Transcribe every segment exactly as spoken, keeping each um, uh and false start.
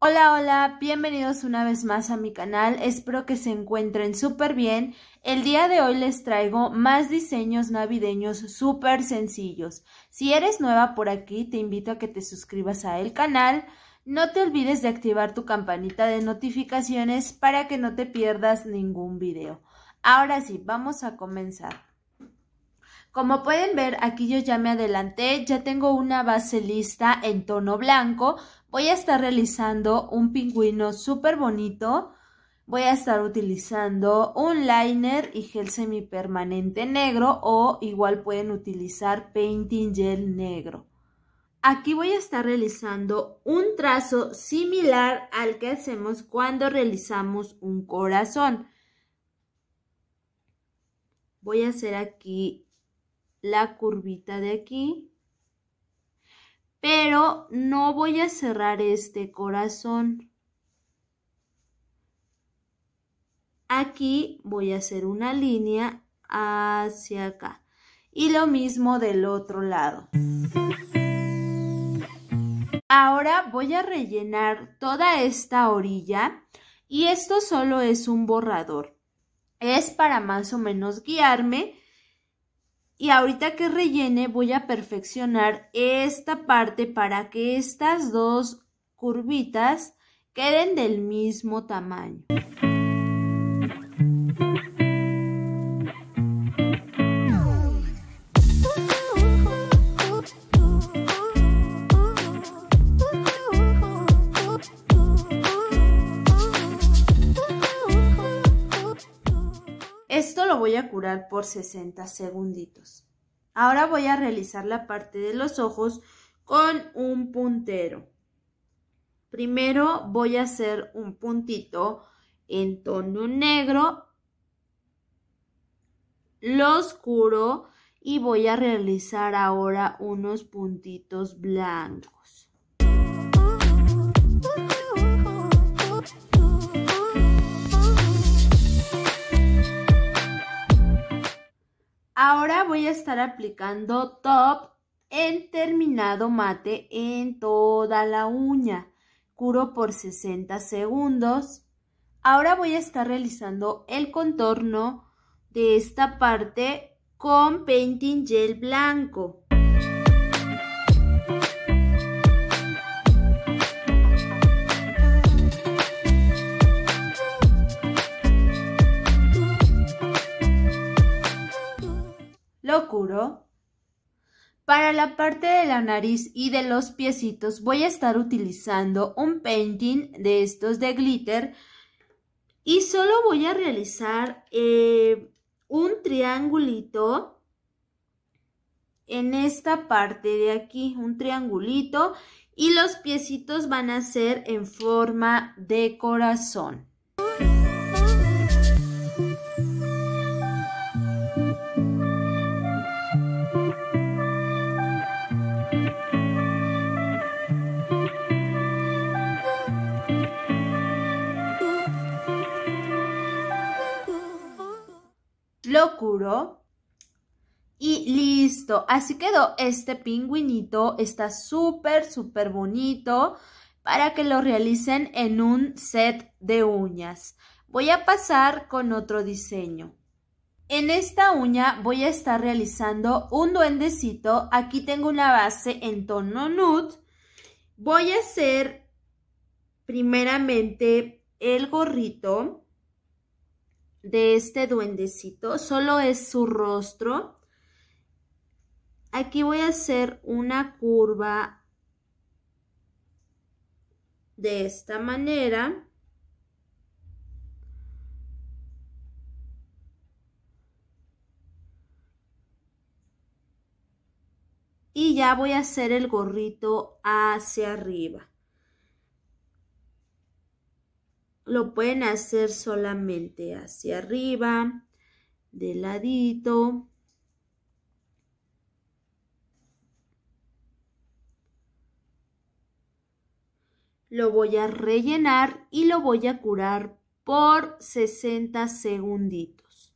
Hola, hola, bienvenidos una vez más a mi canal, espero que se encuentren súper bien. El día de hoy les traigo más diseños navideños súper sencillos. Si eres nueva por aquí, te invito a que te suscribas a el canal. No te olvides de activar tu campanita de notificaciones para que no te pierdas ningún video. Ahora sí, vamos a comenzar. Como pueden ver, aquí yo ya me adelanté, ya tengo una base lista en tono blanco. Voy a estar realizando un pingüino súper bonito. Voy a estar utilizando un liner y gel semipermanente negro o igual pueden utilizar painting gel negro. Aquí voy a estar realizando un trazo similar al que hacemos cuando realizamos un corazón. Voy a hacer aquí la curvita de aquí, pero no voy a cerrar este corazón. Aquí voy a hacer una línea hacia acá y lo mismo del otro lado. Ahora voy a rellenar toda esta orilla y esto solo es un borrador. Es para más o menos guiarme. Y ahorita que rellene voy a perfeccionar esta parte para que estas dos curvitas queden del mismo tamaño. Esto lo voy a curar por sesenta segunditos. Ahora voy a realizar la parte de los ojos con un puntero. Primero voy a hacer un puntito en tono negro, lo oscuro y voy a realizar ahora unos puntitos blancos. Ahora voy a estar aplicando top en terminado mate en toda la uña. Curo por sesenta segundos. Ahora voy a estar realizando el contorno de esta parte con painting gel blanco. Lo curo. Para la parte de la nariz y de los piecitos voy a estar utilizando un painting de estos de glitter y solo voy a realizar eh, un triangulito en esta parte de aquí, un triangulito, y los piecitos van a ser en forma de corazón. Lo curo y listo, así quedó este pingüinito. Está súper súper bonito para que lo realicen en un set de uñas. Voy a pasar con otro diseño. En esta uña voy a estar realizando un duendecito. Aquí tengo una base en tono nude. Voy a hacer primeramente el gorrito de este duendecito, solo es su rostro. Aquí voy a hacer una curva de esta manera. Y ya voy a hacer el gorrito hacia arriba. Lo pueden hacer solamente hacia arriba, de ladito. Lo voy a rellenar y lo voy a curar por sesenta segunditos.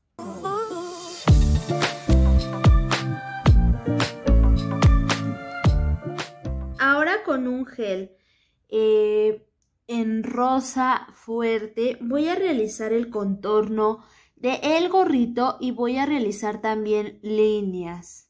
Ahora con un gel eh, en rosa fuerte voy a realizar el contorno de el gorrito y voy a realizar también líneas.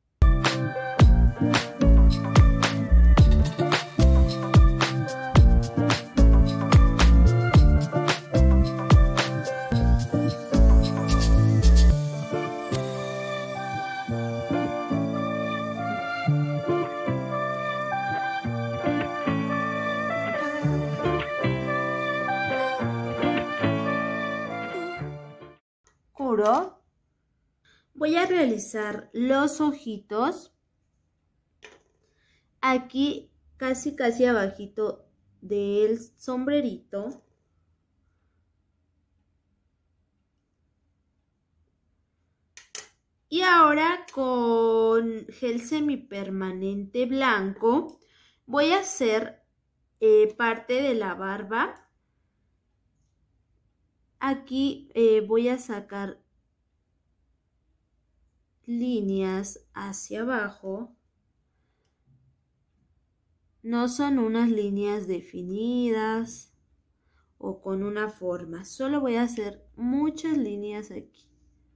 Voy a realizar los ojitos aquí casi casi abajito del sombrerito. Y ahora con gel semipermanente blanco voy a hacer eh, parte de la barba. Aquí eh, voy a sacar líneas hacia abajo. No son unas líneas definidas o con una forma. Solo voy a hacer muchas líneas aquí.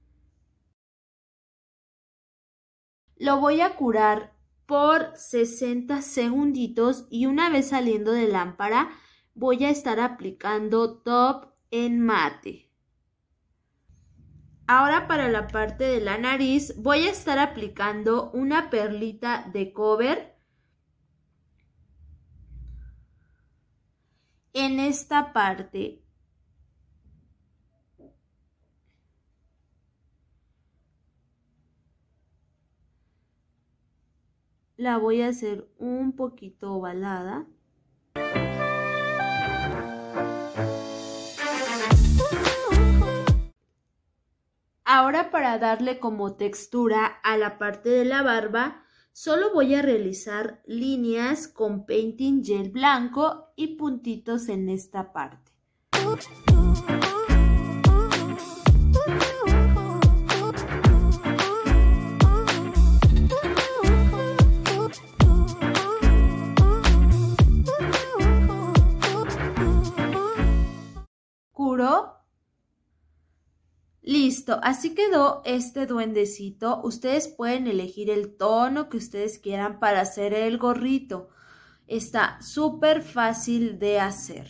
Lo voy a curar por sesenta segunditos y una vez saliendo de lámpara voy a estar aplicando top en mate. Ahora para la parte de la nariz voy a estar aplicando una perlita de cover en esta parte. La voy a hacer un poquito ovalada. Ahora para darle como textura a la parte de la barba, solo voy a realizar líneas con painting gel blanco y puntitos en esta parte. Curo. Listo, así quedó este duendecito. Ustedes pueden elegir el tono que ustedes quieran para hacer el gorrito. Está súper fácil de hacer.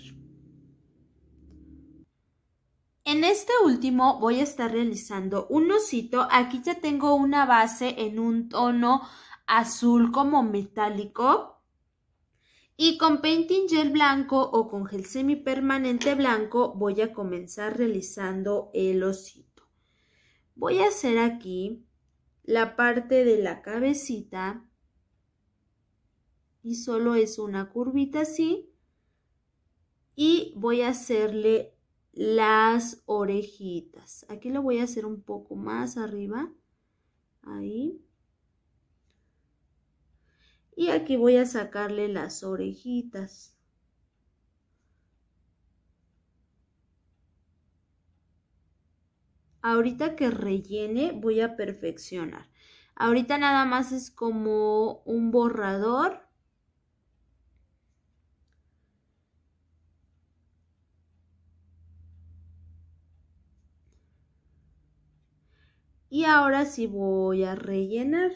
En este último voy a estar realizando un osito. Aquí ya tengo una base en un tono azul como metálico. Y con painting gel blanco o con gel semipermanente blanco voy a comenzar realizando el osito. Voy a hacer aquí la parte de la cabecita y solo es una curvita así. Y voy a hacerle las orejitas. Aquí lo voy a hacer un poco más arriba. Ahí. Y aquí voy a sacarle las orejitas. Ahorita que rellene voy a perfeccionar. Ahorita nada más es como un borrador. Y ahora sí voy a rellenar.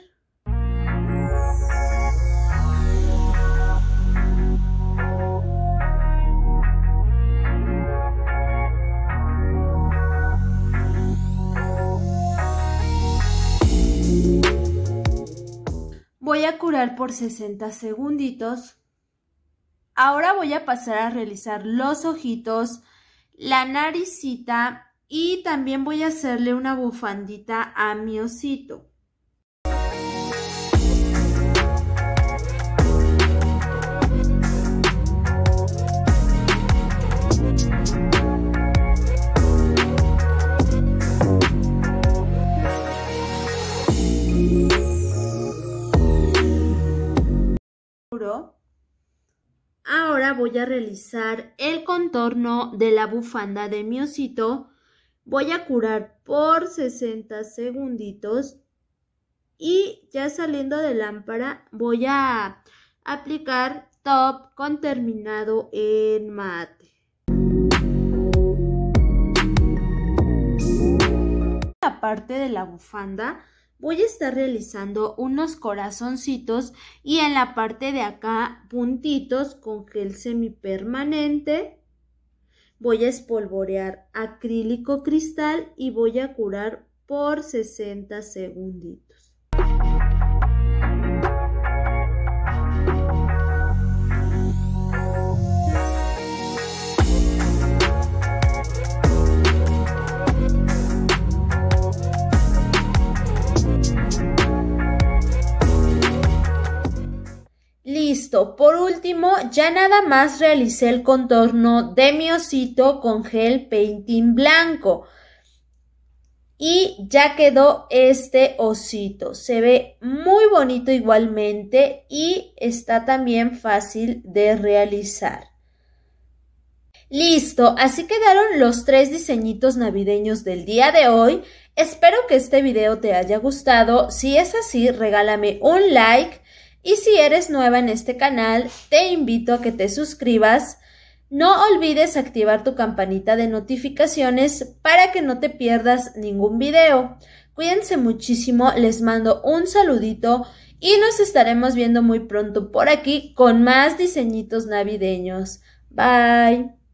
Voy a curar por sesenta segunditos. Ahora voy a pasar a realizar los ojitos, la naricita y también voy a hacerle una bufandita a mi osito. Ahora voy a realizar el contorno de la bufanda de mi osito. Voy a curar por sesenta segunditos y ya saliendo de lámpara voy a aplicar top con terminado en mate. La parte de la bufanda voy a estar realizando unos corazoncitos y en la parte de acá puntitos con gel semipermanente. Voy a espolvorear acrílico cristal y voy a curar por sesenta segunditos. Listo, por último ya nada más realicé el contorno de mi osito con gel painting blanco y ya quedó este osito. Se ve muy bonito igualmente y está también fácil de realizar. Listo, así quedaron los tres diseñitos navideños del día de hoy. Espero que este video te haya gustado. Si es así, regálame un like. Y si eres nueva en este canal, te invito a que te suscribas. No olvides activar tu campanita de notificaciones para que no te pierdas ningún video. Cuídense muchísimo, les mando un saludito y nos estaremos viendo muy pronto por aquí con más diseñitos navideños. Bye.